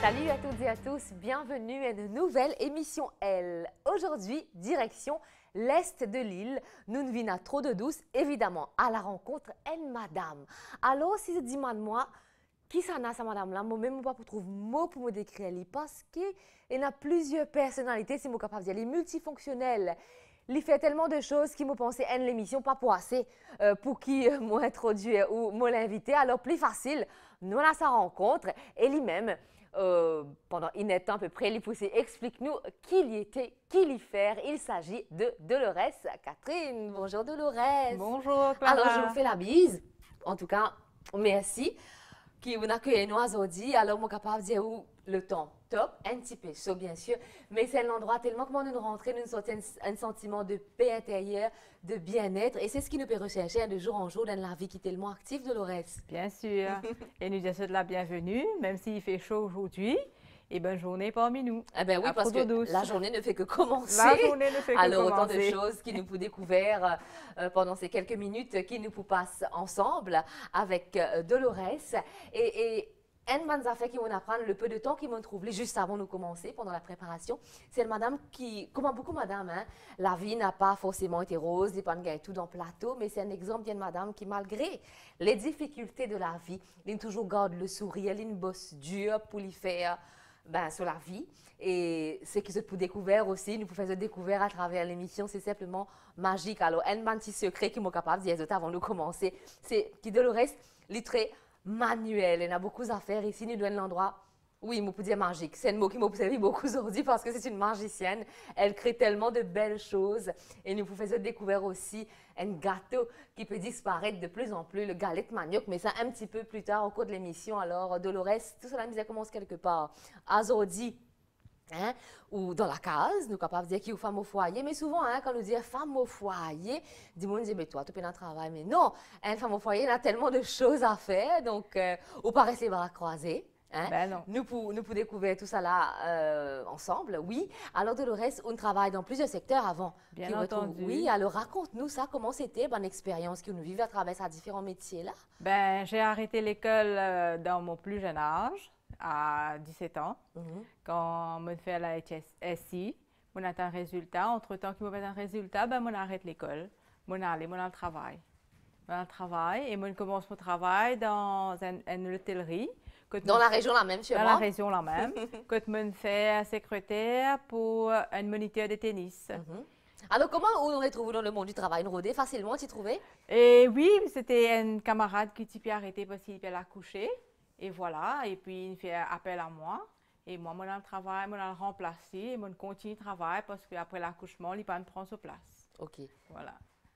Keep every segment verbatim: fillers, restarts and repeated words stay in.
Salut à toutes et à tous, bienvenue à une nouvelle émission L. Aujourd'hui, direction l'est de l'île, nous ne venons trop de douce, évidemment, à la rencontre d'une madame. Alors, si je dis moi, qui ça n'a, sa madame-là, moi-même, pas pour trouver mot pour me décrire elle, parce qu'il y a plusieurs personnalités, si je suis capable de dire, les multifonctionnels. Il fait tellement de choses qui me pensaient à l'émission, pas pour assez, euh, pour qui euh, m'a introduit ou m'a l'invité. Alors, plus facile, nous avons sa rencontre, et lui-même, euh, pendant une heure à peu près, il poussait, explique-nous qui il était, qui il fait. Il s'agit de Dolores Catherine. Bonjour Dolores. Bonjour Clara. Alors, je vous fais la bise. En tout cas, merci qui vous accueillez nous aujourd'hui. Alors, je suis capable de dire où le temps top, un petit peu chaud bien sûr, mais c'est l'endroit tellement que nous rentrons, nous sortons un, un sentiment de paix intérieure, de bien-être, et c'est ce qui nous peut rechercher de jour en jour dans la vie qui est tellement active, Dolores. Bien sûr, et nous disons de la bienvenue, même s'il fait chaud aujourd'hui, et bonne journée parmi nous. Eh bien oui, à parce que douce. La journée ne fait que commencer. La journée ne fait que Alors, commencer. autant de choses qui nous pouvons découvrir euh, pendant ces quelques minutes qui nous passent ensemble avec euh, Dolores. Et, et une bonne affaire qui m'ont apprendre le peu de temps qui m'ont trouvé juste avant de commencer, pendant la préparation, c'est une madame qui, comme beaucoup de madame, hein, la vie n'a pas forcément été rose, il n'y a pas de tout dans le plateau, mais c'est un exemple d'une madame qui, malgré les difficultés de la vie, elle toujours garde le sourire, elle bosse dur pour lui faire ben, sur la vie. Et ce qui se peut découvrir aussi, nous pouvons faire découvrir à travers l'émission, c'est simplement magique. Alors, un petit secret qui m'est capable de dire avant de commencer, c'est que Dolores, littré manuel. Il y a beaucoup à faire ici, nous donnons l'endroit. Oui, je peux dire magique. C'est un mot qui m'a servi beaucoup aujourd'hui parce que c'est une magicienne. Elle crée tellement de belles choses. Et nous pouvons découvrir aussi un gâteau qui peut disparaître de plus en plus, le galette manioc, mais ça un petit peu plus tard au cours de l'émission. Alors, Dolores, tout cela, ça commence quelque part. Aujourd'hui, hein, ou dans la case, nous sommes capables de dire qu'il y a une femme au foyer, mais souvent, hein, quand nous disons femme au foyer, du monde dit, mais toi, tu peux dans travail. Mais non, une femme au foyer, elle a tellement de choses à faire, donc, euh, on paraît les bras croisés. Hein? Ben non. Nous pouvons nous pour découvrir tout ça là euh, ensemble, oui. Alors Dolores, on travaille dans plusieurs secteurs avant. Bien entendu. Retrouve, oui, alors raconte-nous ça, comment c'était, bonne expérience que nous vivons à travers ces différents métiers là. Ben, j'ai arrêté l'école euh, dans mon plus jeune âge, à dix-sept ans, Mm-hmm. quand je fais la H S I. On a un résultat. Entre-temps qu'il me fait un résultat, ben, on arrête l'école. On allait, on a le travail. On a le travail et on commence mon travail dans une, une hôtellerie. Dans la région la même, chez moi? moi? Dans la région la même. Quand je fais secrétaire pour un moniteur de tennis. Mm-hmm. Alors, comment on retrouve dans le monde du travail? Une rodée facilement, tu trouvais? Et oui, c'était un camarade qui s'est arrêté parce qu'il a accouché. Et voilà, et puis il fait appel à moi. Et moi, je le travail, je le remplacé, et je continue le travail parce qu'après l'accouchement, il ne prend pas sa place. Ok. Voilà.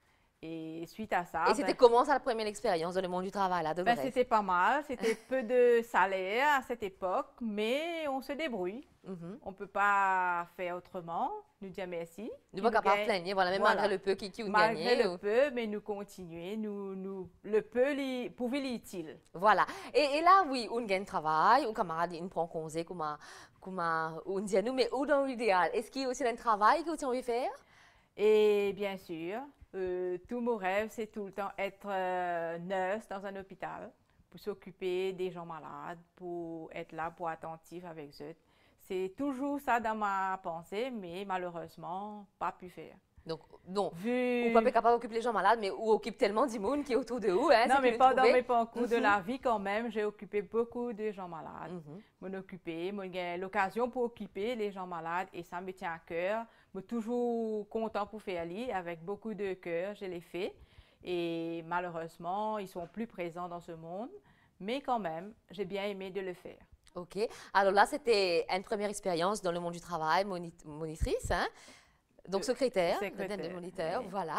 Et suite à ça. Et c'était ben, comment ça, la première expérience dans le monde du travail, là, de ben, C'était pas mal. C'était peu de salaire à cette époque, mais on se débrouille. Mm-hmm. On ne peut pas faire autrement. Nous disons merci. Nous ne pouvons pas plaigner, voilà, même voilà. malgré le peu qui, qui ont malgré gagné. le ou... peu, mais nous continuons. Nous, nous, le peu li, pouvait l'utile. Voilà. Et, et là, oui, on gagne travail, ou camarade, il prend congé, comme on dit à nous, mais où dans l'idéal? Est-ce qu'il y a aussi un travail que tu as envie de faire? Et bien sûr, euh, tout mon rêve, c'est tout le temps être euh, nurse dans un hôpital, pour s'occuper des gens malades, pour être là, pour attentif avec eux. C'est toujours ça dans ma pensée, mais malheureusement, pas pu faire. Donc, non, Vu... ou pas capable d'occuper les gens malades, mais ou occupe tellement d'immunes qui est autour de vous. Hein, non, mais pas dans mes parcours mm-hmm. de la vie quand même, j'ai occupé beaucoup de gens malades. Mm-hmm. M'en occuper, j'ai l'occasion pour occuper les gens malades et ça me tient à cœur. Je suis toujours content pour faire aller avec beaucoup de cœur, je l'ai fait. Et malheureusement, ils sont plus présents dans ce monde, mais quand même, j'ai bien aimé de le faire. Ok, alors là, c'était une première expérience dans le monde du travail, moni monitrice, hein? Donc secrétaire, secrétaire de moniteur, oui. Voilà.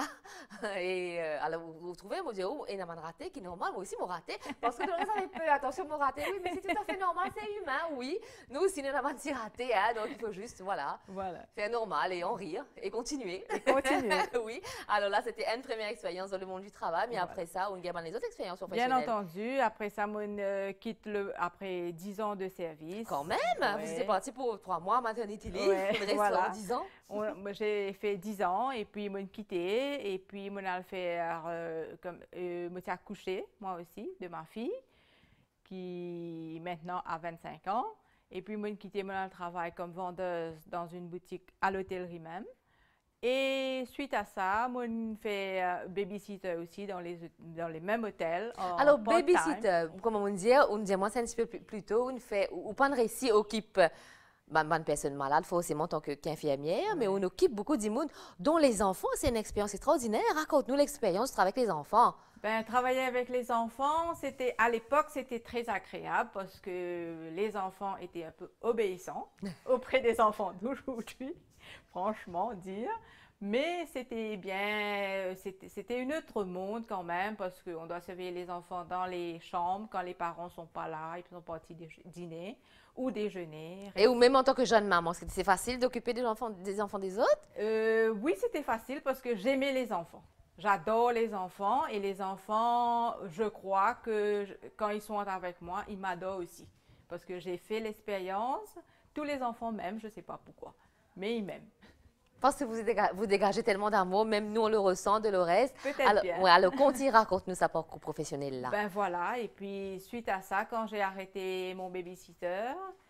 Et euh, alors vous, vous trouvez, moi je dis, oh, et n'a raté, qui est normal, moi aussi moi raté, parce que le reste avait peu, attention, moi raté, oui, mais c'est tout à fait normal, c'est humain, oui. Nous aussi, nous n'avons pas raté, hein, donc il faut juste, voilà, voilà. faire normal et en rire et continuer. Et continuer. Oui, alors là, c'était une première expérience dans le monde du travail, mais voilà. Après ça, on gagne les autres expériences professionnelles. Bien entendu, après ça, on euh, quitte le, après dix ans de service. Quand même, ouais. Vous étiez parti pour trois mois, maternité libre, ouais. il reste voilà. dix ans. J'ai fait dix ans et puis je quitté et puis je a fait euh, comme euh, me accouché moi aussi de ma fille qui maintenant a vingt-cinq ans Et puis, moi, j'ai quitté mon travail comme vendeuse dans une boutique à l'hôtellerie même. Et suite à ça, moi, je fais euh, babysitter aussi dans les, dans les mêmes hôtels. Alors, babysitter, comme on dit, on dit moi, c'est un petit peu plus, plus tôt, on fait, ou pas de récit, occupe ben, ben, une personne malade, forcément, en tant qu'infirmière, oui. Mais on occupe beaucoup d'immunes, dont les enfants, c'est une expérience extraordinaire. Raconte-nous l'expérience de travailler avec les enfants. Ben, travailler avec les enfants, c'était à l'époque, c'était très agréable parce que les enfants étaient un peu obéissants auprès des enfants d'aujourd'hui, franchement dire. Mais c'était bien, c'était un autre monde quand même parce qu'on doit surveiller les enfants dans les chambres quand les parents ne sont pas là, ils sont partis dîner ou déjeuner. Et ou même en tant que jeune maman, c'est facile d'occuper des enfants, des enfants des autres? euh, Oui, c'était facile parce que j'aimais les enfants. J'adore les enfants et les enfants, je crois que quand ils sont avec moi, ils m'adorent aussi. Parce que j'ai fait l'expérience, tous les enfants m'aiment, je ne sais pas pourquoi, mais ils m'aiment. Parce que vous dégagez, vous dégagez tellement d'amour, même nous on le ressent, Dolores. Peut-être bien. Ouais, alors, continue, raconte-nous sa parcours professionnel là. Ben voilà, et puis suite à ça, quand j'ai arrêté mon babysitter,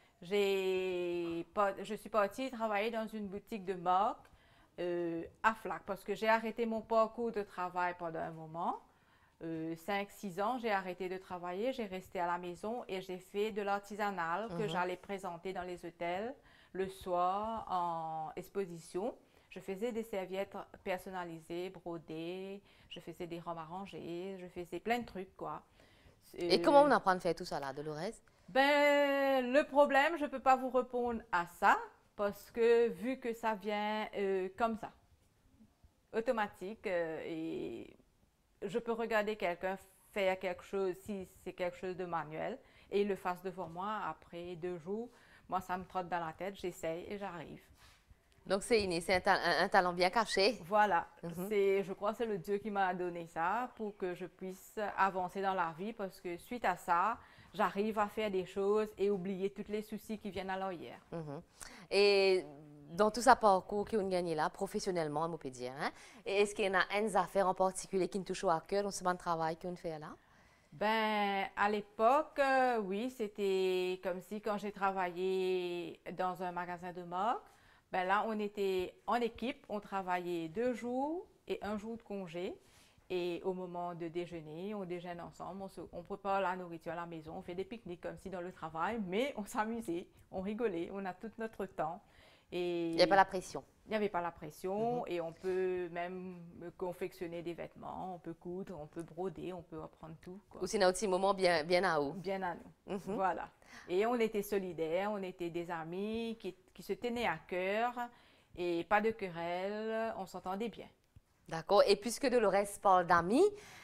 j'ai, je suis partie travailler dans une boutique de mode. Euh, à Flac, parce que j'ai arrêté mon parcours de travail pendant un moment. Euh, cinq six ans, j'ai arrêté de travailler, j'ai resté à la maison et j'ai fait de l'artisanal que mm-hmm. j'allais présenter dans les hôtels le soir en exposition. Je faisais des serviettes personnalisées, brodées, je faisais des robes arrangées, je faisais plein de trucs, quoi. Euh, et comment on apprend à faire tout ça là, Dolores? Ben, le problème, je ne peux pas vous répondre à ça. Parce que vu que ça vient euh, comme ça, automatique, euh, et je peux regarder quelqu'un faire quelque chose, si c'est quelque chose de manuel, et il le fasse devant moi, après deux jours, moi ça me trotte dans la tête, j'essaye et j'arrive. Donc c'est inné, c'est un, ta un, un talent bien caché. Voilà, mm-hmm. Je crois que c'est le Dieu qui m'a donné ça pour que je puisse avancer dans la vie, parce que suite à ça, j'arrive à faire des choses et oublier tous les soucis qui viennent à l'arrière. Mm-hmm. Et dans tout ce parcours qu'on a gagné là, professionnellement, on peut dire, hein, est-ce qu'il y a une affaire en particulier qui nous touche à cœur dans ce bon travail qu'on fait là? Ben, à l'époque, euh, oui, c'était comme si quand j'ai travaillé dans un magasin de mode, ben là, on était en équipe, on travaillait deux jours et un jour de congé. Et au moment de déjeuner, on déjeune ensemble, on, se, on prépare la nourriture à la maison, on fait des pique-niques comme si dans le travail, mais on s'amusait, on rigolait, on a tout notre temps. Et il n'y a pas la pression. Il n'y avait pas la pression mm-hmm. et on peut même confectionner des vêtements, on peut coudre, on peut broder, on peut apprendre tout, quoi. Ou c'est un petit moment bien, bien à vous. Bien à nous, mm-hmm. Voilà. Et on était solidaires, on était des amis qui, qui se tenaient à cœur et pas de querelle, on s'entendait bien. D'accord. Et puisque Dolores parle d'amis,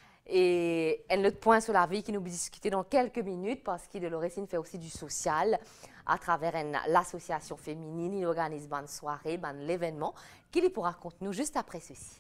et un autre point sur la vie qui nous discuter dans quelques minutes, parce que Dolores fait aussi du social à travers l'association féminine, il organise une soirée, un événement, qu'il pourra raconter nous juste après ceci.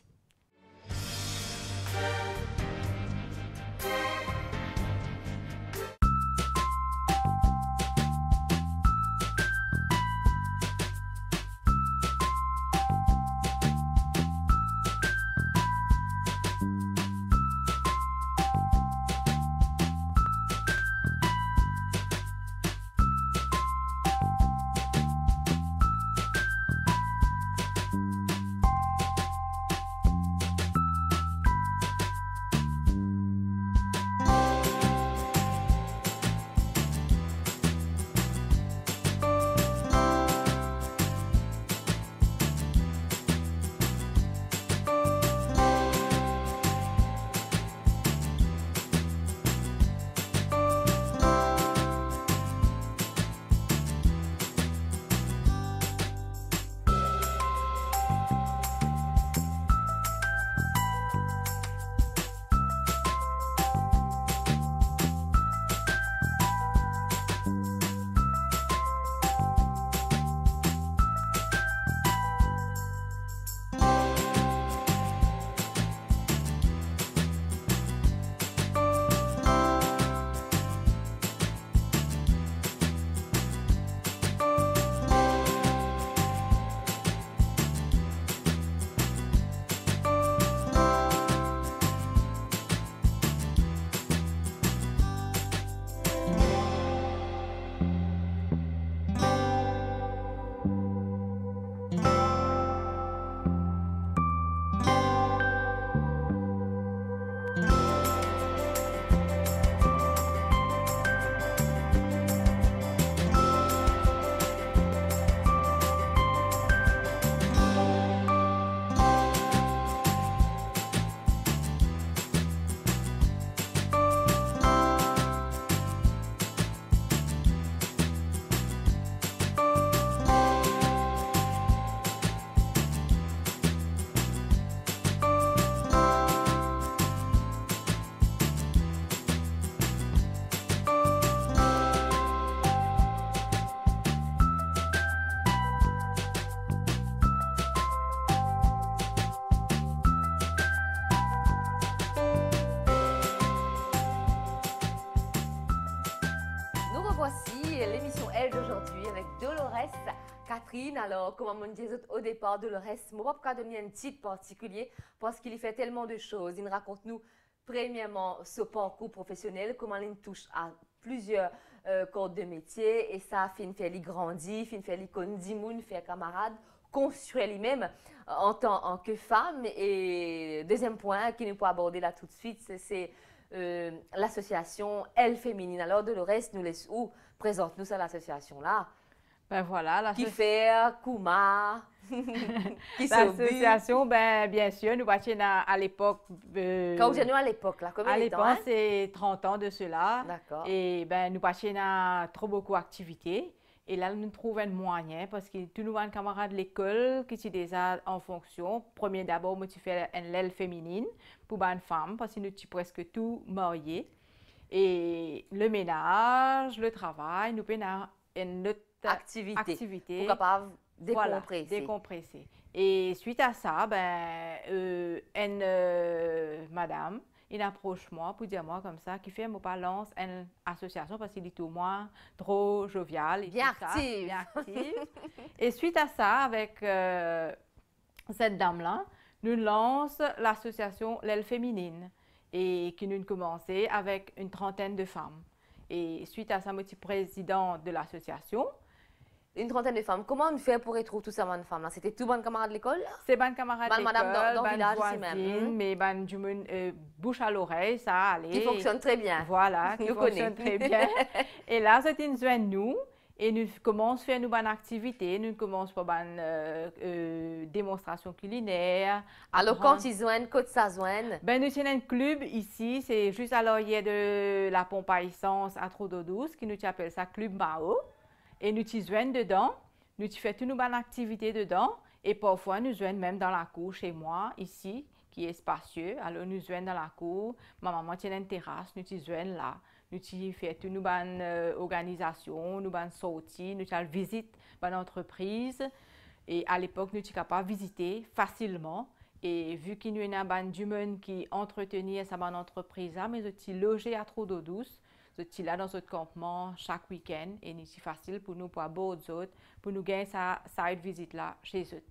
l'émission Elle d'aujourd'hui avec Dolores Catherine. Alors, comme on me disait au départ, Dolores, je ne vais pas donner un titre particulier parce qu'il y fait tellement de choses. Il raconte nous, premièrement, ce parcours professionnel, comment il touche à plusieurs euh, corps de métier et ça fait une fait grandir, fait une fait connaître moun, fait camarade, construire lui-même en tant que femme. Et deuxième point qui nous peut aborder là tout de suite, c'est euh, l'association Elle Féminine. Alors Dolores, nous laisse où présente-nous ça l'association là? Ben voilà, qui fait Kouma, qui l'association, ben bien sûr, nous partions à, à l'époque. Euh, Quand vous êtes à l'époque là, combien à de temps? À hein? l'époque, c'est trente ans de cela. D'accord. Et ben nous partions à trop beaucoup d'activités. Et là, nous trouvons un moyen parce que tous nos camarades de l'école qui sont déjà en fonction. Premier d'abord, moi, tu fais une l'aile féminine pour une femme parce que nous sommes presque tous mariés. Et le ménage, le travail, nous avons une autre activité, activité pour capable décompresser. Voilà, décompresser. Et suite à ça, ben, euh, une euh, madame, il approche moi pour dire moi comme ça, qui fait mon balance une association parce qu'il est tout moins trop jovial. Et bien tout active. Ça, bien active. Et suite à ça, avec euh, cette dame-là, nous lançons l'association L'aile féminine et qui nous commençait avec une trentaine de femmes. Et suite à ça, moi, je suis présidente de l'association. Une trentaine de femmes. Comment on fait pour retrouver toutes ces bonnes femmes là? C'était tout bonnes camarades de l'école? C'est bonnes camarades de l'école, madame dans, dans bonnes village voisines, ici même. mais bonnes du monde, euh, bouche à l'oreille, ça allait. Qui fonctionne très bien. Voilà, qui nous fonctionne très bien. Et là, c'était une joie de nous. Et nous commençons à faire nos bonnes activités. Nous commençons par une euh, euh, démonstration culinaire. Alors, quand ils joignent, quand ça joigne? Ben, nous sommes un club ici, c'est juste à l'arrière de la pompe à essence à Trou-d'Eau-Douce, qui nous appelle ça Club Mao. Et nous y joignons dedans. Nous faisons toutes nos bonnes activités dedans. Et parfois, nous joignons même dans la cour chez moi, ici, qui est spacieux. Alors, nous joignons dans la cour. Ma maman tient une terrasse, nous y joignons là. Nous faisons toutes nos bonnes euh, organisations, nos bonnes sorties, nous faisons visite de l'entreprise. Et à l'époque, nous étions capables de visiter facilement. Et vu qu'il y a une bonne du monde qui entretenait sa bonne entreprise, mais nous étions logés à Trou-d'Eau-Douce. Nous sommes là dans notre campement chaque week-end et c'est facile pour nous, pour aborder autres, pour nous gagner ça, ça visite là chez eux.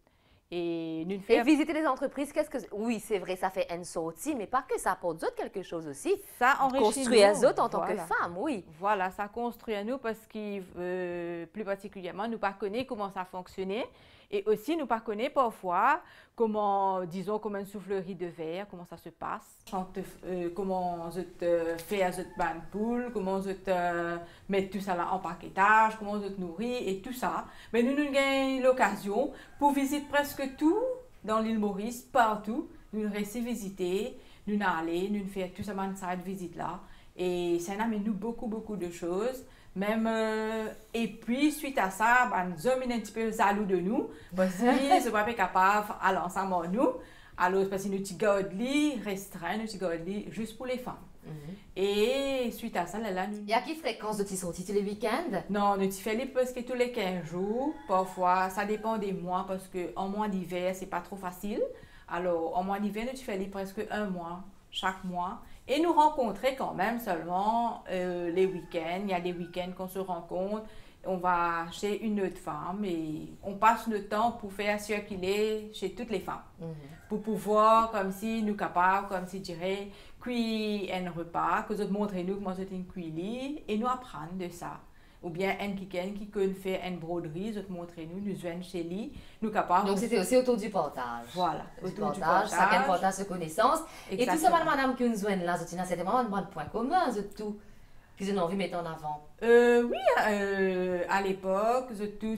Et, nous et visiter les entreprises, qu'est-ce que... Oui, c'est vrai, ça fait une sortie, mais pas que ça apporte d'autres quelque chose aussi. Ça enrichit construire les autres en voilà. tant que femme, oui. Voilà, ça construit à nous parce que, euh, plus particulièrement, nous ne connaissons pas comment ça fonctionnait. Et aussi, nous ne connaissons pas parfois comment, disons, comme une soufflerie de verre, comment ça se passe. Euh, comment je te fais à cette bonne poule, comment je te mets tout ça là en paquetage, comment je te nourris et tout ça. Mais nous, nous avons l'occasion pour visiter presque tout dans l'île Maurice, partout. Nous avons réussi à visiter, nous avons allé, nous avons fait tout ça, cette visite-là. Et ça a amené nous beaucoup, beaucoup de choses. Même, euh, et puis, suite à ça, ben, nous sommes un petit peu jaloux de nous, parce qu'ils ne sont pas capables d'aller ensemble nous. Alors, parce que nous sommes restreints, nous sommes juste pour les femmes. Mm-hmm. Et suite à ça, là, là nous... Il y a qui fréquence de tes sorties tous les week-ends? Non, nous sommes libre parce que tous les quinze jours, parfois, ça dépend des mois, parce qu'en mois d'hiver, c'est pas trop facile. Alors, en mois d'hiver, nous sommes libre presque un mois, chaque mois. Et nous rencontrer quand même seulement euh, les week-ends. Il y a des week-ends qu'on se rencontre, on va chez une autre femme et on passe le temps pour faire circuler chez toutes les femmes. Mm-hmm. Pour pouvoir, comme si nous capables, comme si je dirais, cuire un repas, que vous montrez nous comment c'est une cuisine et nous apprendre de ça. Ou bien un week-end qui peut faire une broderie, vous montrez nous, nous joignons chez lui, nous capables. Donc c'était aussi autour du partage. Voilà, autour du partage. Chacun partage ses connaissances. Exactement. Et tout ça, madame qui nous joignent là, c'était vraiment un bon point commun, tout. Qu'ils ont envie de mettre en avant. Euh, oui, euh, à l'époque, tout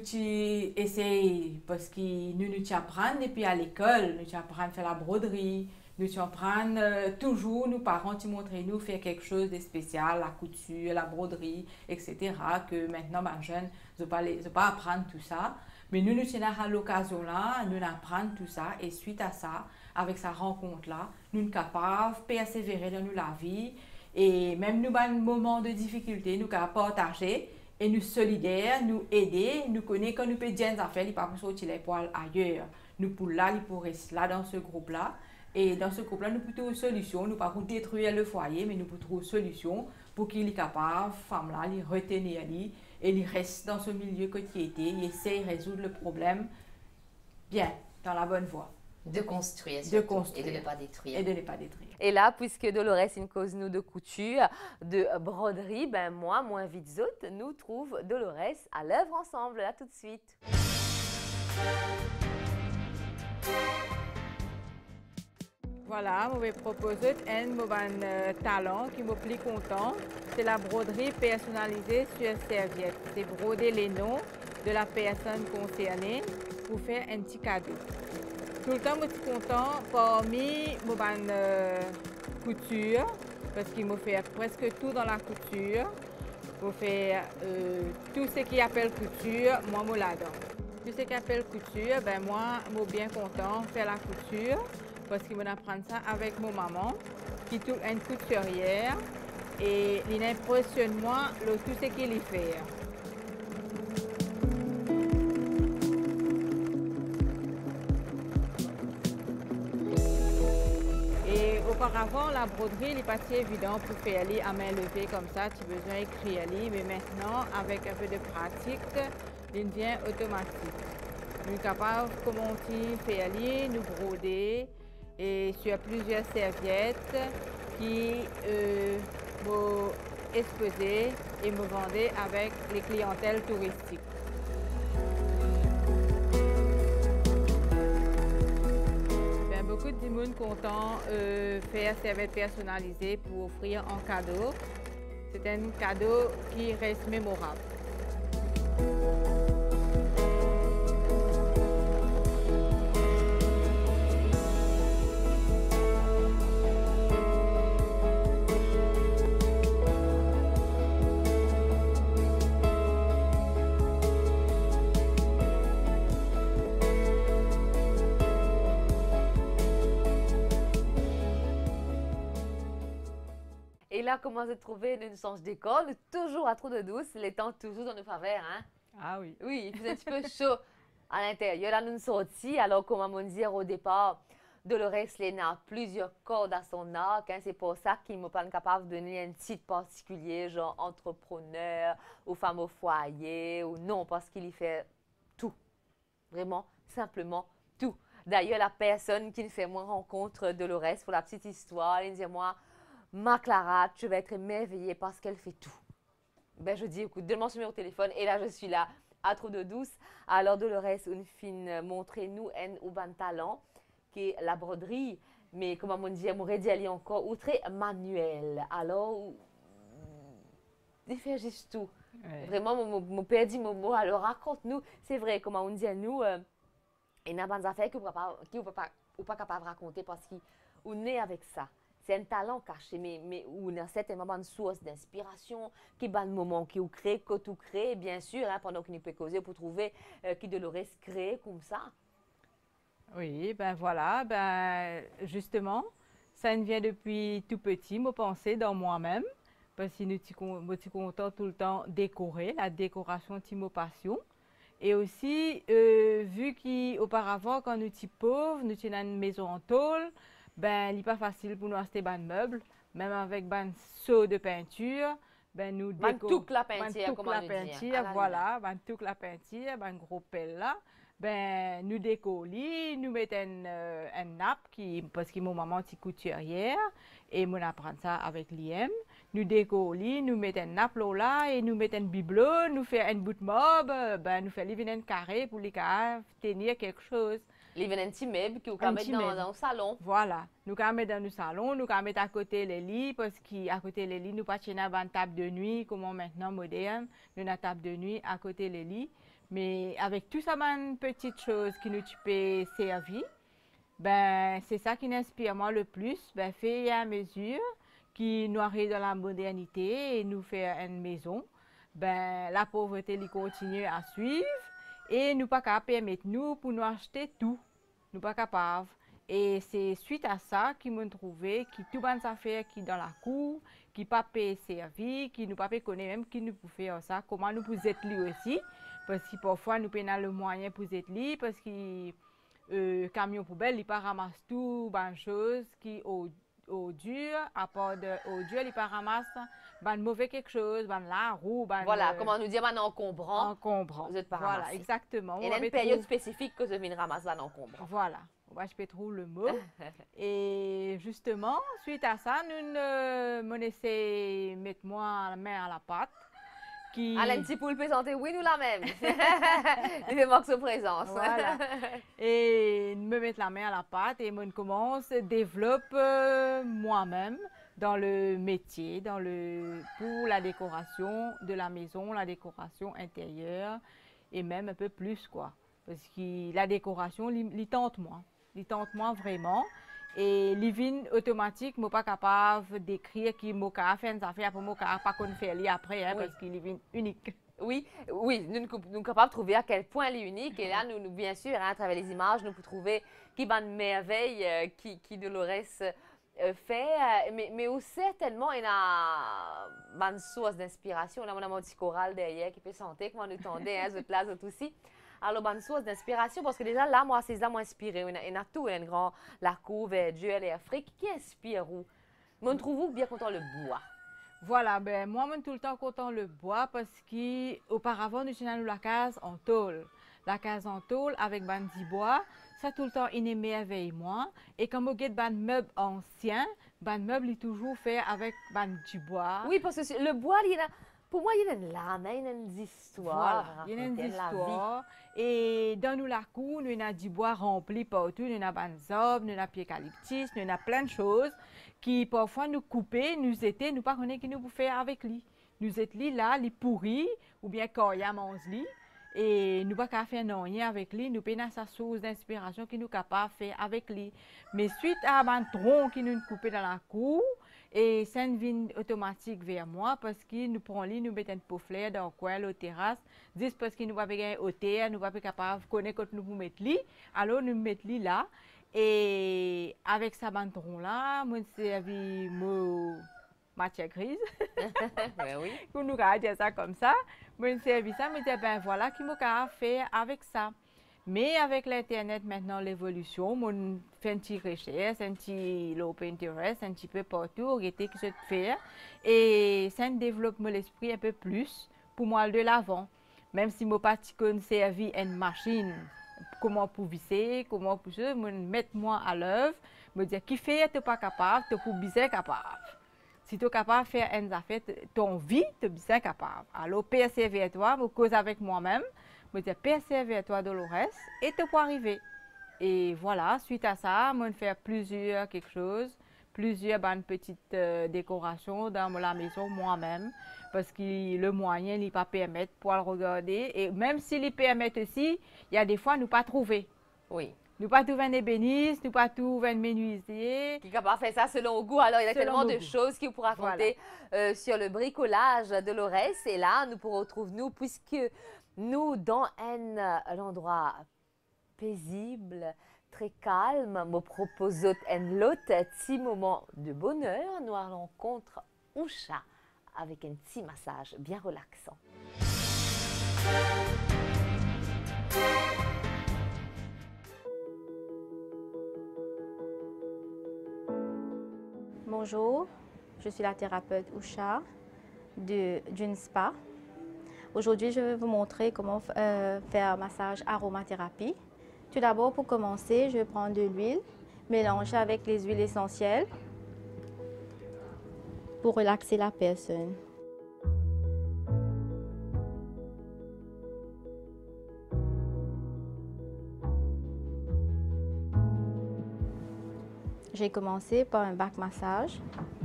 essayé parce que nous nous apprenons et puis à l'école, nous apprenons à faire la broderie. Nous apprenons euh, toujours, nos parents qui montrent nous faire quelque chose de spécial, la couture, la broderie, et cetera. Que maintenant, les jeunes ne peuvent pas apprendre tout ça. Mais nous, nous sommes à l'occasion là, nous apprenons tout ça. Et suite à ça, avec sa rencontre-là, nous sommes capables de persévérer dans la vie. Et même nous, dans un moment de difficulté, nous sommes partager et nous solidaires, nous aider, nous connaissons quand nous pouvons dire des affaires, nous ne pouvons pas sortir les poils ailleurs. Nous pour là, nous pour rester là dans ce groupe-là. Et dans ce couple-là, nous pouvons trouver une solution. Nous ne pouvons pas détruire le foyer, mais nous pouvons trouver une solution pour qu'il soit capable, femme-là, de retenir et il reste dans ce milieu que tu étais, il essaie de résoudre le problème bien, dans la bonne voie. De construire, de construire. Et de ne pas détruire. Et de ne pas détruire. Et là, puisque Dolores, une cause nous de couture, de broderie, ben moi, moins vite zot, nous trouve Dolores à l'œuvre ensemble, là tout de suite. Voilà, je vais proposer un euh, talent qui me plaît content. C'est la broderie personnalisée sur serviette. C'est broder les noms de la personne concernée pour faire un petit cadeau. Tout le temps, je suis content parmi mon euh, couture parce qu'il me fait presque tout dans la couture. Je fais euh, tout ce qui appelle couture, moi je l'adore. Tout ce qui appelle couture, ben moi je suis bien content de faire la couture parce qu'il m'apprend ça avec mon maman qui est une couturière et il impressionne moi le, tout ce qu'il fait. Auparavant, la broderie n'est pas si évident pour faire aller à main levée comme ça, tu as besoin d'écrire, mais maintenant, avec un peu de pratique, il devient automatique. Nous sommes capables de commencer faire aller, nous broder et sur plusieurs serviettes qui euh, vont exposer et me vendre avec les clientèles touristiques. Beaucoup de monde content euh, faire serviette personnalisée pour offrir en cadeau. C'est un cadeau qui reste mémorable. Et là, comment se trouver une change d'école, toujours à Trou-de-Douce, les temps toujours dans nos faveurs, hein? Ah oui. Oui, il faisait un petit peu chaud à l'intérieur. Là, nous sommes sortis, alors comme on dit au départ, Dolores Lena a plusieurs cordes à son arc, hein, c'est pour ça qu'il ne m'a pas capable de donner un titre particulier, genre entrepreneur, ou femme au foyer, ou non, parce qu'il y fait tout. Vraiment, simplement tout. D'ailleurs, la personne qui me fait moi rencontre Dolores, pour la petite histoire, elle me dit moi, ma Clara, tu vas être émerveillée parce qu'elle fait tout. Ben, je dis, écoute, donne-moi son numéro de téléphone. Et là, je suis là, à Trou-de-Douce. Alors, Dolores, une fine, montrez-nous un ou ban talent, qui est la broderie. Mais, comme on dit, on d'y aller encore, ou très manuel. Alors, il fait juste tout. Ouais. Vraiment, mon, mon père dit mon mot. Alors, raconte-nous. C'est vrai, comme on dit à nous, euh, il y a des affaires que vous ne pas, pas capable de raconter parce qu'on est avec ça. C'est un talent caché, mais, mais où il y a certainement une source d'inspiration, qui est un moment qui vous crée, que tout crée, bien sûr, hein, pendant qu'il peut causer pour trouver euh, qui Dolores crée comme ça. Oui, ben voilà, ben justement, ça me vient depuis tout petit, me penser dans moi-même, parce que je suis content tout le temps décorer, la décoration est ma passion. Et aussi, euh, vu qu'auparavant, quand nous étions pauvres, nous étions dans une maison en tôle, ben, il n'est pas facile pour nous acheter des meubles, même avec des seaux de peinture. Ben, nous décorons. toute la peinture, toute la peinture, voilà, ben, toute la peinture, ben, gros pelle là. Ben, nous décorons, nous mettons une, euh, une nappe, qui, parce que mon maman est couturière, et on apprend ça avec l'I M. Nous décorons, nous mettons une nappe là, et nous mettons un bibelot, nous faisons un bout de mob, ben, nous faisons un carré pour les cas tenir quelque chose. Les un petit meuble que vous pouvez mettre dans, dans le salon. Voilà. Nous pouvons mettre dans le salon, nous pouvons mettre à côté les lits, parce qu'à côté les lits, nous pas une table de nuit, comme maintenant moderne. Nous avons une table de nuit à côté les lits. Mais avec tout ça, une petite chose qui nous peut servir, ben, c'est ça qui m'inspire moi le plus. Ben, fait à mesure, qui nous arrive dans la modernité et nous fait une maison. Ben, la pauvreté elle continue à suivre. Et nous pas capables permettre nous pour nous acheter tout. Nous pas capables. Et c'est suite à ça qu'ils m'ont trouvé qui tout bonnes affaires qui dans la cour, qui pas payer servir, qui nous pas connaître même qui nous peut faire ça. Comment nous pouvons être lui aussi, parce que parfois nous prenons le moyen pour être lui, parce que euh, camion poubelle, il pas ramasse tout, bonne chose qui au, au dur, à part de au dur, il pas ramasse ben mauvais quelque chose, ben la roue, ben Voilà, comment nous dire, ben encombrant, encombrant. vous êtes pas Voilà, ramassé. exactement. Et il y a une période spécifique que je viens ramasser ben encombrant. Voilà, moi je peux trouver le mot. Et justement, suite à ça, nous me laissons mettre moi la main à la pâte. Qui... Alain petit poule présenter, oui, nous la même. Il me manque sa présence. Voilà. Et me mettre la main à la pâte et moi commence, développe euh, moi-même dans le métier, dans le, pour la décoration de la maison, la décoration intérieure et même un peu plus quoi. Parce que la décoration, il tente moi, il tente moi vraiment. Et living automatique, je ne suis pas capable d'écrire qui m'a fait des affaires pour moi, pas qu'on fait après, hein, oui. Parce qu'il est unique. Oui, oui, nous sommes capables de trouver à quel point il est unique. Et là, nous, nous bien sûr, hein, à travers les images, nous pouvons trouver qui est une merveille euh, qui, qui Dolores euh, fait. Euh, mais, mais aussi, certainement, il y a une source d'inspiration. Là, on a mon petit choral derrière qui peut sentir comment nous tendait, hein, autres là, autres aussi. Alors, une source d'inspiration, parce que déjà, là, moi, c'est là, moi, inspiré. Il y a tout, il y a un grand, la couve, Dieu, l'Afrique. Qui inspire où? Mais on trouve bien content le bois. Voilà, ben moi, je suis tout le temps content le bois parce qu'auparavant, nous étions la case en tôle. La case en tôle avec bandi bois, ça tout le temps, il est merveille moi. Et quand on get ban meuble ancien, ban meuble est toujours fait avec bandi bois. Oui, parce que le bois, il y a, pour moi, il y a une lame, il y a une histoire. Voilà, il y a une histoire. Et dans nous la cour, nous avons du bois rempli partout, nous avons des arbres, nous avons des eucalyptus, nous avons plein de choses qui parfois nous couper, nous étaient, nous pas connaître qui nous faire avec lui. Nous étions là, les pourris, ou bien quand il y a mangé, et nous pas qu'à faire rien avec lui, nous prenons sa source d'inspiration qui nous capable de faire avec lui. Mais suite à un tronc qui nous coupé dans la cour, et ça vient automatique vers moi parce qu'il nous prend lui, nous mettons une pouflère dans le coin, la terrasse, juste parce qu'il nous pas gagner au terre, nous pas capable de connaître quand nous mettre lui, alors nous mettons lui là. Et avec sa bande-tron là, moi j'ai servi mon matière grise. Ben oui. Pour nous dire ça comme ça, moi j'ai servi ça, mais je ben voilà qui m'a fait avec ça. Mais avec l'internet maintenant l'évolution, moi fais une petite recherche, un petit Pinterest, un petit peu partout, regarder ce que je fais et ça développe l'esprit un peu plus pour moi de l'avant. Même si moi pas servi une machine. Comment pour visser, comment pour ça, me mettre moi à l'œuvre, me dire qui fait, tu n'es pas capable, tu es pour bien capable. Si tu es capable de faire une affaire, ton vie, tu es bien capable. Alors, persévère-toi, me cause avec moi-même, me dire persévère-toi, Dolores, et tu peux arriver. Et voilà, suite à ça, je faire plusieurs quelque chose, plusieurs bonnes petites euh, décorations dans la maison moi-même. Parce que le moyen ne pas permettre pour le regarder. Et même s'il si permet aussi, il y a des fois, nous pas trouver. Oui. Nous pas trouver un ébéniste, nous pas trouver un menuisier. Qui est capable de faire ça selon le goût. Alors, il y a selon tellement de goûts. Choses qui vous pourrez raconter voilà. euh, sur le bricolage de Dolores. Et là, nous pourrons retrouver nous, puisque nous, dans un, un endroit paisible, très calme, me propose un autre petit moment de bonheur. Nous allons contre Usha, avec un petit massage bien relaxant. Bonjour, je suis la thérapeute Usha d'une spa. Aujourd'hui, je vais vous montrer comment euh, faire un massage aromathérapie. Tout d'abord, pour commencer, je vais prendre de l'huile, mélanger avec les huiles essentielles pour relaxer la personne. J'ai commencé par un back massage.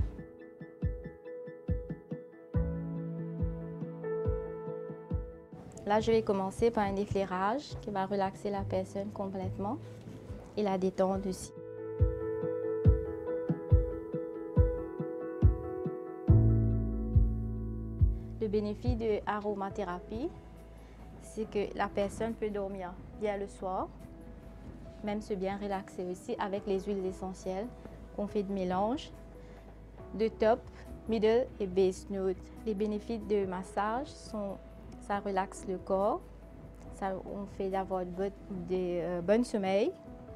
Là, je vais commencer par un éclairage qui va relaxer la personne complètement et la détendre aussi. Le bénéfice de l'aromathérapie, c'est que la personne peut dormir bien le soir, même se bien relaxer aussi avec les huiles essentielles qu'on fait de mélange de top, middle et base note. Les bénéfices de massage sont, ça relaxe le corps, ça on fait d'avoir de, de, de euh, bon sommeil,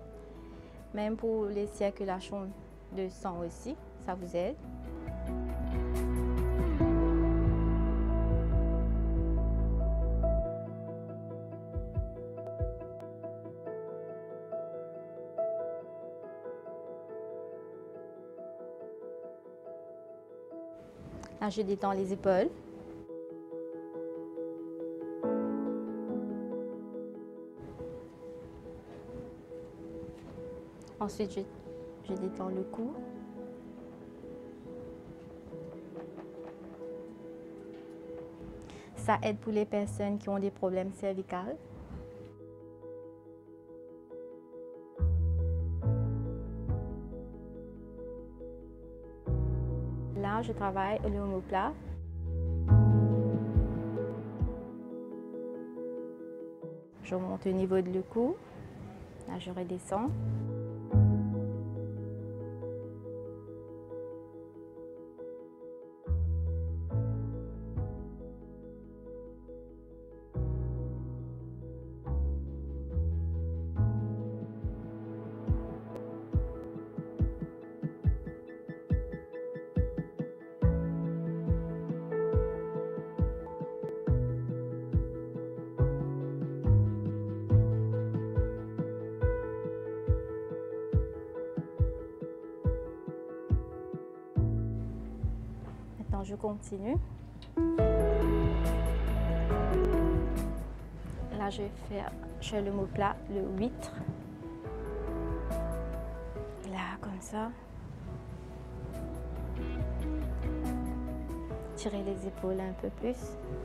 même pour les circulations de sang aussi, ça vous aide. Là, je détends les épaules. Ensuite, je, je détends le cou. Ça aide pour les personnes qui ont des problèmes cervicaux. Là, je travaille l'omoplate. Je monte au niveau de le cou. Là, je redescends. Maintenant, je continue. Là, je vais faire chez l'omoplate le huître. Là, comme ça. Tirer les épaules un peu plus.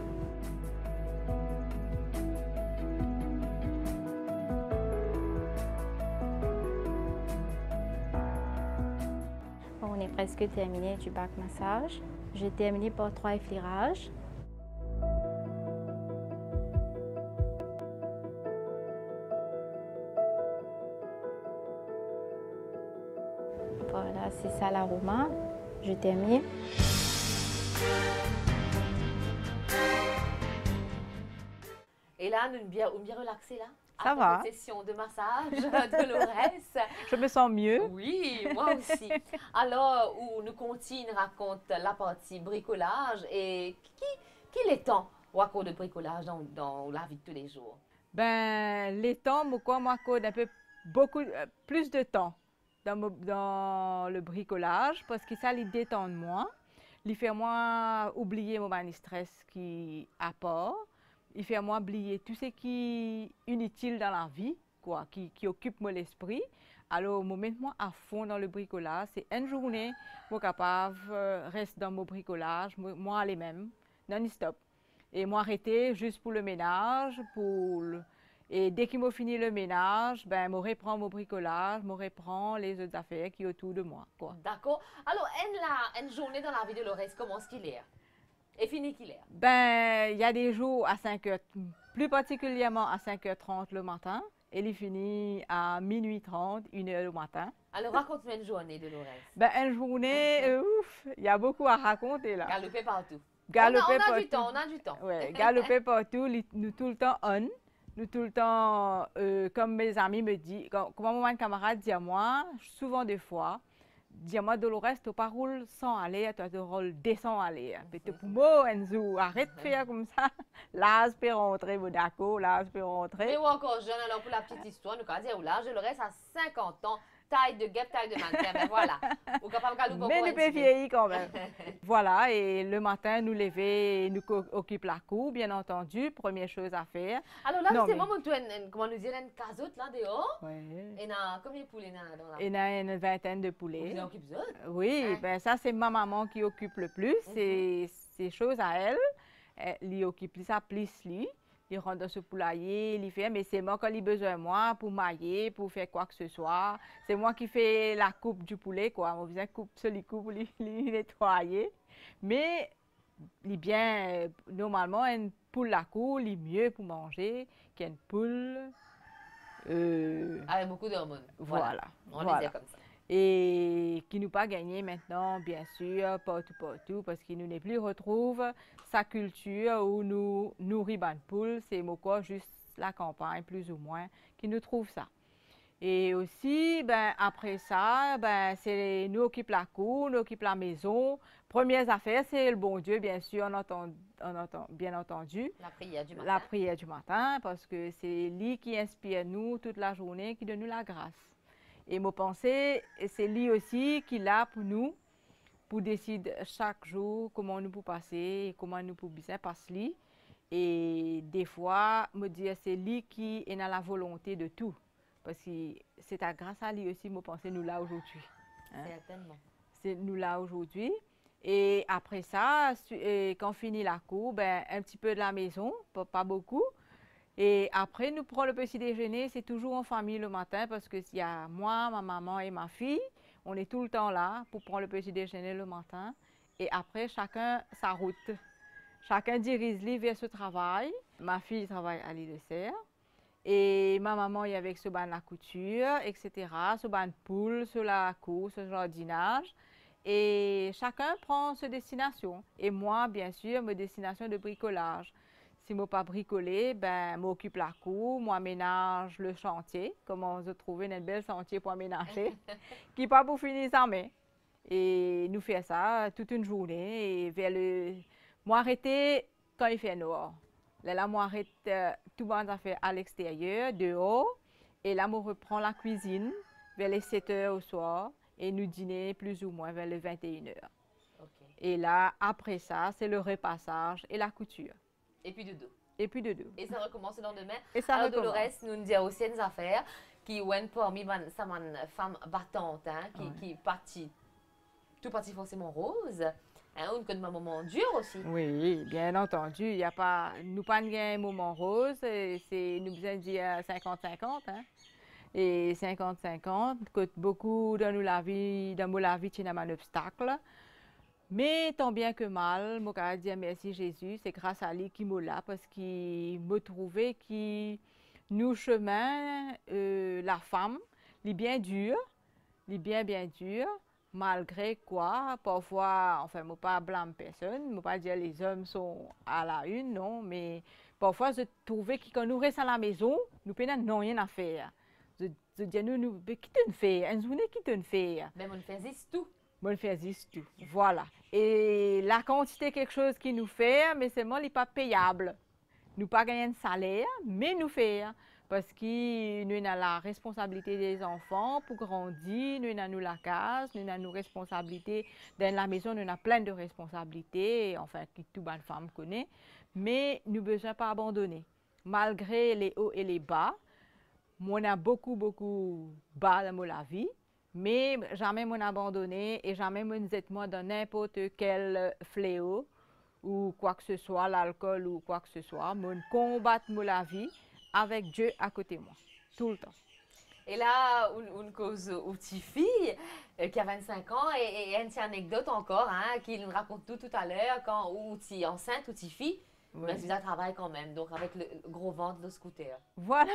Bon, on est presque terminé du back massage. J'ai terminé par trois effleurages. Voilà, c'est ça l'aroma. Je termine. Et là, nous sommes bien, bien relaxés là. Ça Après va. cette session de massage de Dolores. Je me sens mieux. Oui, moi aussi. Alors, où nous continuons raconte la partie bricolage et qui, qui est temps ou à cause de bricolage dans, dans la vie de tous les jours? Ben, les temps, moi, moi, code un peu beaucoup euh, plus de temps dans, mo- dans le bricolage parce que ça, il détend moi. Il fait moi oublier mon mani stress qui apporte. Il fait moi oublier tout ce qui est inutile dans la vie, quoi, qui, qui occupe mon esprit. Alors, moi, moi à fond dans le bricolage. C'est une journée, moi capable euh, reste dans mon bricolage, moi, moi les mêmes, non-stop. Et moi arrêter juste pour le ménage, pour le- et dès qu'il m'a fini le ménage, ben moi reprends mon bricolage, moi reprends les autres affaires qui sont autour de moi, quoi. D'accord. Alors, une, la, une journée dans la vie de Dolores, comment est-ce qu'il est? Et fini qu'il est? Ben, il y a des jours à cinq heures, plus particulièrement à cinq heures trente le matin, et il finit à minuit trente, une heure le matin. Alors, raconte-moi une journée de Dolores. Ben, une journée, euh, ouf, il y a beaucoup à raconter là. Galoper partout. Galoper on a, on a partout. du temps, on a du temps. Ouais, galoper partout, li- nous tout le temps on, nous tout le temps, euh, comme mes amis me disent, comme, comme mon camarade dit à moi, souvent des fois, dit à moi, Dolores, tu pas roule sans aller, tu te roules descends aller. Mais tu pour moi, Enzo, arrête de faire comme ça. Là, je peux rentrer, bon, d'accord, là, je peux rentrer. Mais ou encore jeune, alors pour la petite histoire, nous allons dire, là, je le reste à cinquante ans, taille de guêpe, taille de mannequin, mais voilà. Ou capable de galoper Mais encore nous un peut petit peu. vieillir quand même. Voilà, et le matin, nous lever, nous co- occupe la cour, bien entendu, première chose à faire. Alors là, Non, justement, mais- tu as une, une- comment nous dire, une casotte là dehors. Ouais. Et na, combien de poulets na- dans la Et on a une vingtaine de poulets. Vous en occupez ça? Oui, Hein? ben ça c'est ma maman qui occupe le plus. C'est c'est chose à elle. Elle il occupe ça plus lui. Il rentre dans ce poulailler, il fait, mais c'est moi quand il a besoin de moi pour mailler, pour faire quoi que ce soit. C'est moi qui fais la coupe du poulet, quoi. On vient coupe, celui coupe, pour lui, lui nettoyer. Mais il est bien, euh, normalement, une poule la cour, il est mieux pour manger qu'une poule. euh, Avec beaucoup d'hormones. voilà. On voilà. les dit comme ça. Et qui nous pas gagné maintenant, bien sûr, partout, partout, parce qu'il nous n'est plus retrouve sa culture où nous nourrit bonne poule, c'est quoi juste la campagne, plus ou moins, qui nous trouve ça. Et aussi, ben, après ça, ben, c'est nous occupons la cour, nous occupons la maison. Première affaire, c'est le bon Dieu, bien sûr, on entend, on entend, bien entendu. La prière du matin. La prière du matin, parce que c'est lui qui inspire nous toute la journée, qui donne nous la grâce. Et mon pensée, c'est lui aussi qui l'a pour nous, pour décider chaque jour comment nous pouvons passer, comment nous pouvons bien passer. Et des fois, me dire c'est lui qui est dans la volonté de tout. Parce que c'est à grâce à lui aussi, moi, pensez nous là aujourd'hui. Hein? Certainement. C'est nous là aujourd'hui. Et après ça, et quand on finit la cour, ben, un petit peu de la maison, pas, pas beaucoup. Et après, nous prenons le petit déjeuner, c'est toujours en famille le matin parce que s'il y a moi, ma maman et ma fille, on est tout le temps là pour prendre le petit déjeuner le matin. Et après, chacun sa route. Chacun dirige lui vers ce travail. Ma fille travaille à l'île de Serre. Et ma maman est avec ce ban la couture, et cetera. Ce ban poule, sur la cour, ce jardinage. Et chacun prend sa destination. Et moi, bien sûr, ma destination de bricolage. Si je ne pas bricoler, ben, je m'occupe la cour, moi ménage le chantier. Comment je trouve un bel chantier pour aménager, qui n'est pas pour finir sa main. Et nous faisons ça toute une journée. Et vers le... Moi, arrêter quand il fait noir. Là, là moi, arrête euh, tout le monde a fait à l'extérieur, dehors. Et là, moi, reprend la cuisine vers les sept heures au soir. Et nous dîner plus ou moins vers les vingt et une heures. Okay. Et là, après ça, c'est le repassage et la couture. Et puis de deux. Et puis de deux. Et ça recommence le lendemain. Et ça Alors, recommence. Dolores nous dit aussi une affaire qui est parmi sa femme battante, hein, qui, ouais. qui est partie, tout parti forcément rose. Hein, on connaît un moment dur aussi. Oui, bien entendu. Il y a pas, nous pas un moment rose. C'est, nous besoin de dire cinquante cinquante. Hein. Et cinquante cinquante, que beaucoup dans la vie, dans la vie, c'est un obstacle. Mais tant bien que mal, je peux dire merci Jésus, c'est grâce à lui qui m'a là, parce qu'il m'a trouvé qui nous chemin, euh, la femme, est bien dur, est bien bien dur, malgré quoi, parfois, enfin, je ne pas blâmer personne, je ne pas dire les hommes sont à la une, non, mais parfois je trouvais que quand nous restons à la maison, nous n'avons rien à faire. Je, je dis, nous, nous, mais qui te fait, une journée qui te fait. Mais on fait tout. On fait tout, voilà. Et la quantité quelque chose qui nous fait, mais seulement n'est pas payable. Nous pas gagner un salaire, mais nous faire. Parce que nous avons la responsabilité des enfants pour grandir, nous avons la case, nous avons nos responsabilités. Dans la maison, nous avons plein de responsabilités, enfin, que toute bonne femme connaît. Mais nous ne besoin pas abandonner. Malgré les hauts et les bas, on a beaucoup, beaucoup bas dans la vie. Mais jamais m'en abandonné et jamais m'en êtes moi dans n'importe quel fléau ou quoi que ce soit, l'alcool ou quoi que ce soit. M'on combattre la vie avec Dieu à côté de moi, tout le temps. Et là, une, une cause aux petites filles euh, qui a vingt-cinq ans et, et une petite anecdote encore, hein, qui nous raconte tout tout à l'heure, quand ou tu es enceinte ou tu fille. Oui. Mais tu as travaillé quand même, donc avec le gros ventre de scooter. Voilà.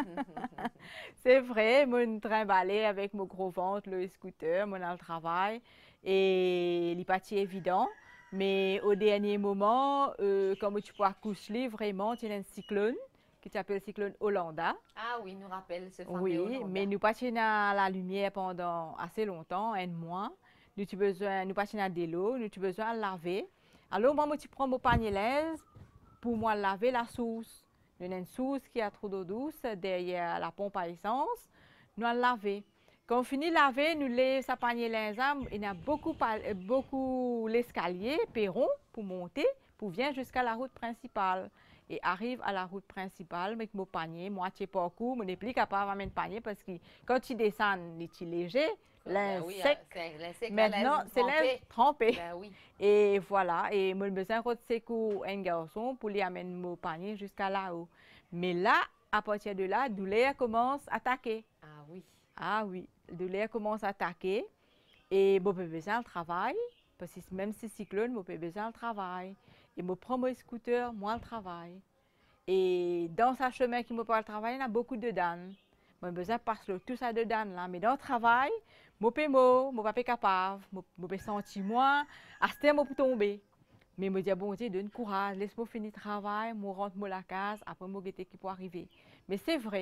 C'est vrai, moi, je trimballais avec mon gros ventre, le scooter, moi, dans le travail. Et il n'est pas si évident. Mais au dernier moment, euh, comme tu peux accoucher, vraiment, tu as un cyclone qui s'appelle le cyclone Hollanda. Ah oui, nous rappelle ce fameux Oui, Hollanda. mais nous passons à la lumière pendant assez longtemps, un mois. Nous avons besoin, nous passons à de l'eau, nous avons besoin de laver. Alors, moi, tu prends mon panier l'aise pour moi laver la sauce. Il y a une sauce qui a trop d'eau douce derrière la pompe à essence. Nous allons laver. Quand on finit de laver, nous laissons sa panier l'aise. Il y a beaucoup, beaucoup l'escalier, perron, pour monter, pour venir jusqu'à la route principale. Et arrive à la route principale avec mon panier, moitié parcours, je n'ai plus capable d'amener le panier parce que quand tu descends, il est léger. Ben oui, sec. Maintenant, c'est l'air trempé. Ben oui. Et voilà, et je besoin de secours un garçon pour lui amener mon panier jusqu'à là-haut. Mais là, à partir de là, douleur commence à attaquer. Ah oui. Ah oui, douleur commence à attaquer. Et je peux besoin de travail, parce que même si cyclone, je peux besoin de travail. Et je prends mon scooter, moi, le travail. Et dans ce chemin qui me parle de travail, il y a beaucoup de dames. Je besoin de passer tout ça de dames là. Mais dans le travail, je peux pas, je suis pas capable, je peux sentir moi, à ce temps, je peux tomber. Mais je me dis, bon Dieu, donne courage, laisse-moi finir le travail, je rentre à la case, après je vais qui pour arriver. Mais c'est vrai,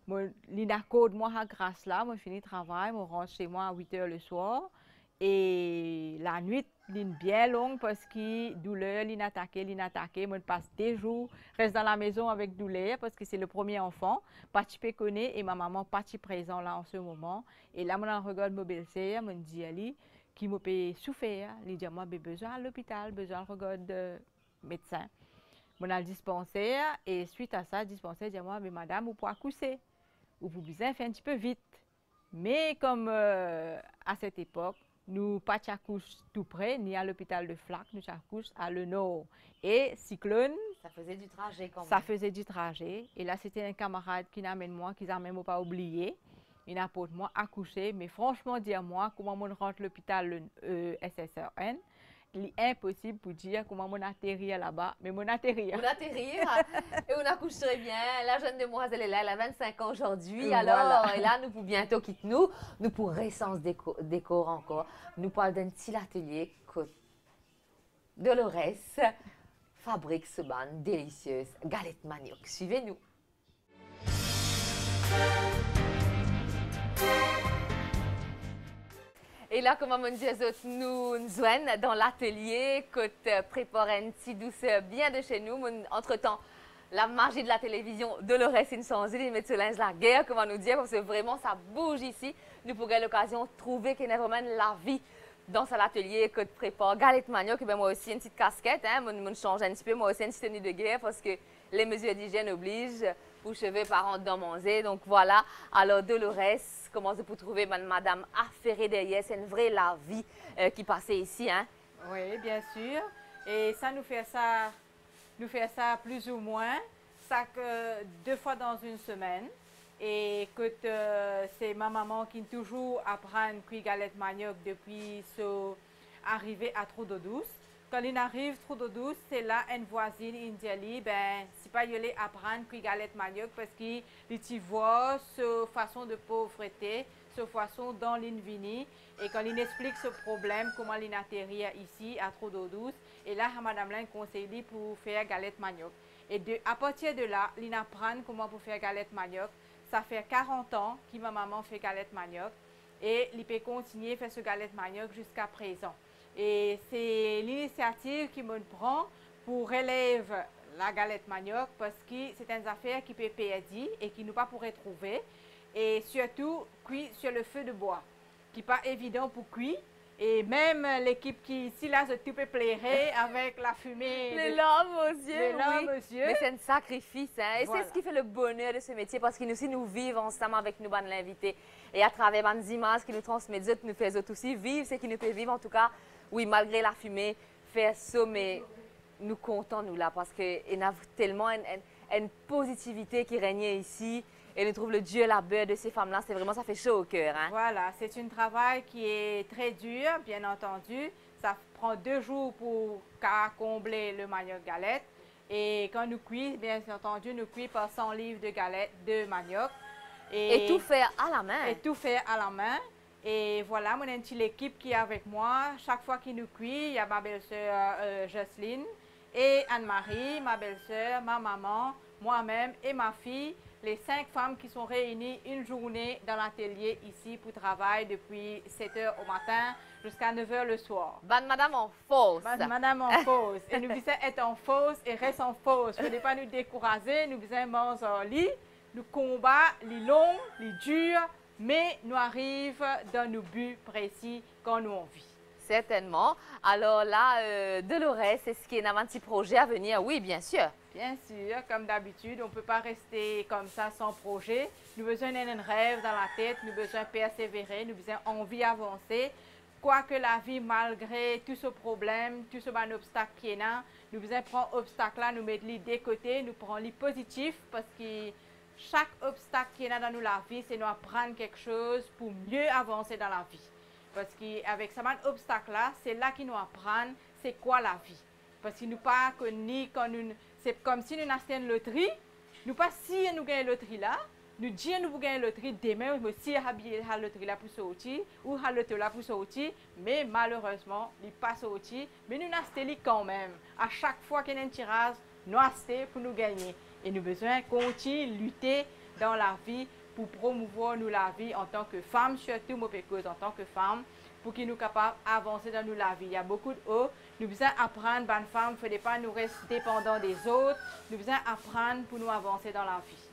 Lina code moi à grâce là, moi fini travail, moi rentre chez moi à huit heures le soir. Et la nuit, l'ine bien longue parce que douleur, l'ine attaqué, l'ine attaqué. Moi, je passe des jours, reste dans la maison avec douleur parce que c'est le premier enfant. Pas de péconné et ma maman pas de présent là en ce moment. Et là, moi, je regarde mon belle-sœur, je dis à lui, qui m'a payé souffert. Il dit, moi, j'ai besoin à l'hôpital, besoin de regarder de médecin. Moi, dans le dispensaire et suite à ça, le dispensaire dit, moi, mais madame, vous pouvez accoucher. Ou vous besoin faire un petit peu vite. Mais comme euh, à cette époque, nous pas accouchons tout près, ni à l'hôpital de Flac, nous accouchons à le nord. Et cyclone, ça faisait du trajet quand même. Ça faisait du trajet. Et là, c'était un camarade qui n'amène moi, qui n'a même pas oublié. Il a pour moi accouché. Mais franchement, dire moi, comment on rentre l'hôpital le euh, S S R N, il est impossible pour dire comment on atterrit là-bas. Mais on atterrit. On atterrit et on accouche très bien. La jeune demoiselle est là, elle a vingt-cinq ans aujourd'hui. Voilà. Alors, et là, nous pour bientôt quitter nous, nous pour Ressence déco, décor encore. Nous parlons d'un petit atelier que Dolores fabrique ce ban délicieuse galette manioc. Suivez-nous. Et là, comme on dit, nous nous sommes dans l'atelier, côté préparer une petite douce bien de chez nous. Entre-temps, la magie de la télévision, Dolores Insanzi, ils mettent la guerre, comment nous dire, parce que vraiment, ça bouge ici. Nous pourrions l'occasion de trouver qu'il y a vraiment la vie dans cet atelier que tu prépares. Galette manioc, ben moi aussi, une petite casquette, hein, je change un petit peu, moi aussi, une petite tenue de guerre, parce que les mesures d'hygiène obligent. Pour cheveux parents dans manger. Donc voilà. Alors Dolores, comment vous trouver madame affairée derrière, c'est une vraie la vie euh, qui passait ici, hein? Oui, bien sûr. Et ça nous fait ça, nous fait ça plus ou moins, ça que deux fois dans une semaine. Et que euh, c'est ma maman qui toujours apprend à cuire galette manioc depuis son arrivée à Trou d'eau douce. Quand il arrive trop d'eau douce, c'est là une voisine indienne, ben c'est pas y apprendre cuire galette manioc parce qu'il y voit sa façon de pauvreté, sa façon dans l'invini et quand il explique ce problème comment il atterrit ici à trop d'eau douce et là madame Lin conseille pour faire galette manioc et de, à partir de là, il apprend comment pour faire galette manioc. Ça fait quarante ans que ma maman fait galette manioc et il peut continuer à faire ce galette manioc jusqu'à présent. Et c'est l'initiative qui me prend pour relever la galette manioc parce que c'est une affaire qui peut perdre et qui nous pas pourrait trouver. Et surtout, cuit sur le feu de bois, qui n'est pas évident pour cuire. Et même l'équipe qui ici, là, se tout peut plairer avec la fumée. Les larmes aux yeux. Les larmes oui. aux yeux. Mais c'est un sacrifice. Hein? Et Voilà. c'est ce qui fait le bonheur de ce métier parce que nous aussi, nous vivons ensemble avec nous, l'invité. Et à travers les images qui nous transmettent, nous faisons aussi vivre ce qui nous fait vivre. En tout cas, oui, malgré la fumée, faire ça, mais nous comptons, nous, là, parce qu'il y a tellement une, une, une positivité qui régnait ici. Et nous trouvons le Dieu labeur de ces femmes-là. C'est vraiment, ça fait chaud au cœur. Hein? Voilà, c'est un travail qui est très dur, bien entendu. Ça prend deux jours pour combler le manioc galette. Et quand nous cuisons, bien entendu, nous cuisons par cent livres de galette de manioc. Et, et tout faire à la main. Et tout faire à la main. Et voilà, mon une petite équipe qui est avec moi. Chaque fois qu'il nous cuit, il y a ma belle-sœur euh, Jocelyne et Anne-Marie, ma belle-sœur, ma maman, moi-même et ma fille. Les cinq femmes qui sont réunies une journée dans l'atelier ici pour travailler depuis sept heures au matin jusqu'à neuf heures le soir. Bonne madame en fausse. Bonne madame en fausse. Et nous disons être en fausse et reste en fausse. Il ne faut pas nous décourager, nous disons manger en lit, nous combat, les longs, les durs, mais nous arrivons dans nos buts précis quand nous en vit. Certainement. Alors là, euh, Dolores, est-ce qu'il y a un petit projet à venir? Oui, bien sûr. Bien sûr, comme d'habitude, on ne peut pas rester comme ça sans projet. Nous avons besoin d'un rêve dans la tête, nous avons besoin de persévérer, nous avons envie d'avancer. Quoique la vie, malgré tout ce problème, tout ce bon obstacle qui est là, nous avons prendre obstacle là, nous mettre les des côtés, nous prenons les positifs parce que chaque obstacle qui est là dans nous, la vie, c'est nous apprendre quelque chose pour mieux avancer dans la vie. Parce qu'avec ce obstacle-là, c'est là qu'ils nous apprennent c'est quoi la vie. Parce que nous pas connus quand nous... C'est comme si nous achetions une loterie. Nous pas si nous gagnons la loterie là. Nous disons nous gagnons la loterie demain, mais si habiller la loterie là pour sortir ou la loterie là pour sortir, mais malheureusement, il pas sorti. Mais nous achetons quand même. À chaque fois qu'il y a un tirage, nous achetons pour nous gagner. Et nous avons besoin de continuer à lutter dans la vie pour promouvoir nous la vie en tant que femmes, surtout moi cause en tant que femme, pour qu'ils nous capables d'avancer dans nous la vie. Il y a beaucoup de haut, nous besoin apprendre, bonne femme, il ne faut pas nous rester dépendants des autres, nous besoin apprendre pour nous avancer dans la vie.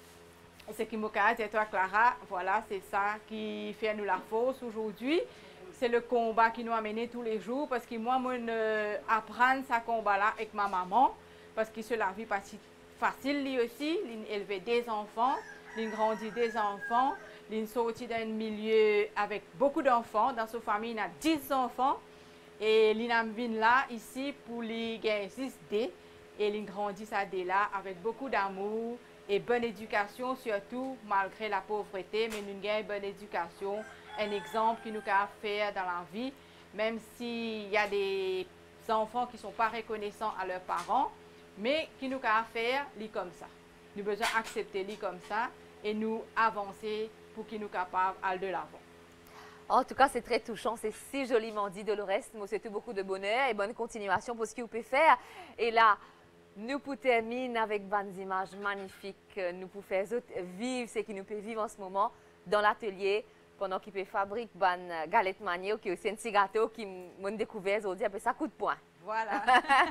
Et ce qui m'a dit, et toi Clara, voilà, c'est ça qui fait nous la force aujourd'hui. C'est le combat qui nous a mené tous les jours, parce que moi, moi, apprendre ce combat-là avec ma maman, parce que c'est la vie pas si facile, lui aussi, il élever des enfants, il grandit des enfants, il sorti d'un milieu avec beaucoup d'enfants, dans sa famille, il a dix enfants, et il a venu là, ici, pour lui gagner six D, et il grandit ça dès là, avec beaucoup d'amour, et bonne éducation, surtout, malgré la pauvreté, mais nous avons une bonne éducation, un exemple qui nous a fait dans la vie, même s'il y a des enfants qui ne sont pas reconnaissants à leurs parents, mais qui nous a fait les comme ça. Nous devons accepter les comme ça et nous avancer pour qu'ils nous capables d'aller de l'avant. En tout cas, c'est très touchant, c'est si joliment dit, Dolores. Nous souhaitons beaucoup de bonheur et bonne continuation pour ce que vous pouvez faire. Et là, nous pouvons terminer avec des images magnifiques. Nous pouvons faire vivre ce qui nous peut vivre en ce moment dans l'atelier, pendant qu'il peut fabriquer des galettes maniées, qui est aussi un petit gâteau qui m'a découvert aujourd'hui, après ça, coup de poing. Voilà.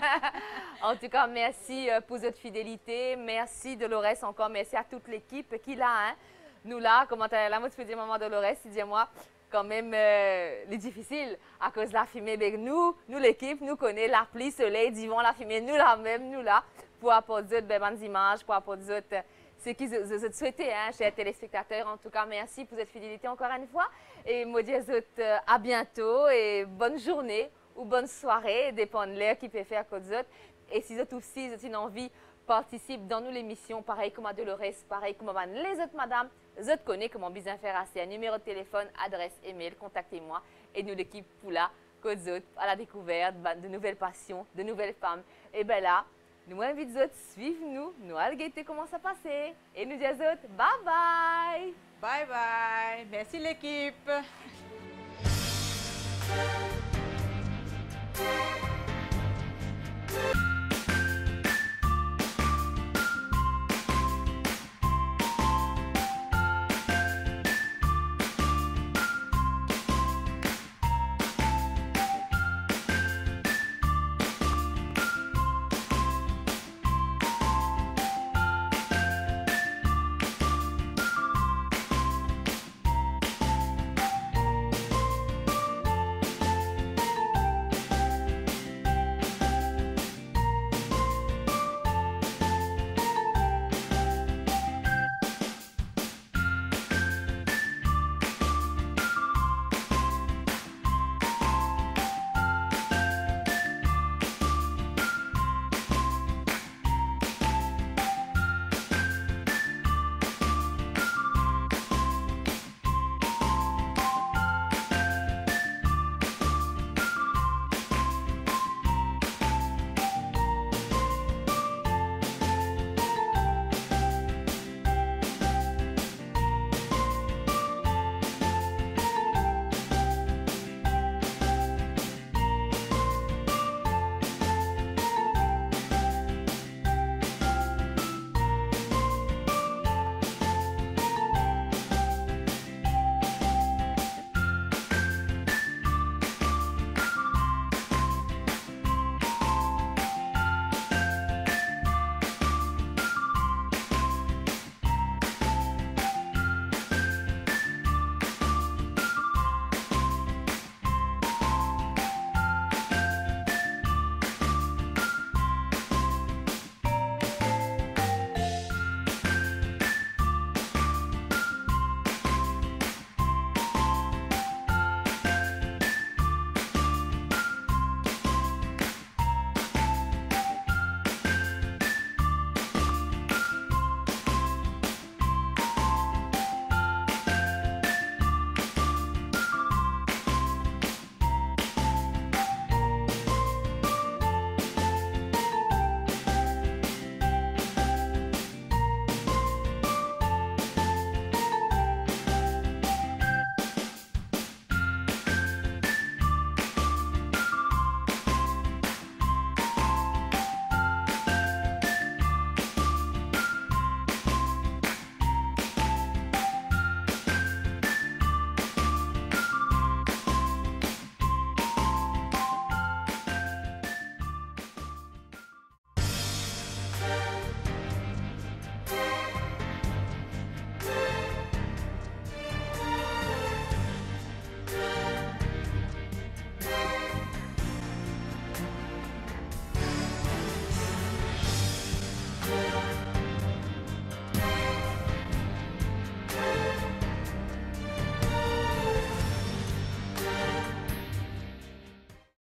En tout cas, merci pour votre fidélité. Merci Dolores encore. Merci à toute l'équipe qui l'a. Hein. Nous là, comment là, moi, tu peux dire maman Dolores, dis-moi, quand même, euh, les difficiles à cause de la fumée. Ben, nous, nous l'équipe, nous connaissons la pluie, soleil, divan, la fumée, nous la même, nous là, pour apporter de bonnes images, pour apporter de ce qu'ils je souhaitais, hein, chers téléspectateurs. En tout cas, merci pour cette fidélité encore une fois. Et moi, je vous dis à bientôt et bonne journée ou bonne soirée, dépend de l'heure qui peut faire à cause d'autres. Et si vous avez aussi une envie, participe dans nous l'émission, pareil comme à Dolores, pareil comme à les autres madames, vous connaissez comment bien faire assez. Un numéro de téléphone, adresse, email, contactez-moi et nous l'équipe pour la cause d'autres, à la découverte de nouvelles passions, de nouvelles femmes. Et bien là, nous invitons les autres, suivez-nous, nous allons guetter comment ça passe. Et nous disons aux autres, bye bye! Bye bye! Merci l'équipe! Thank you.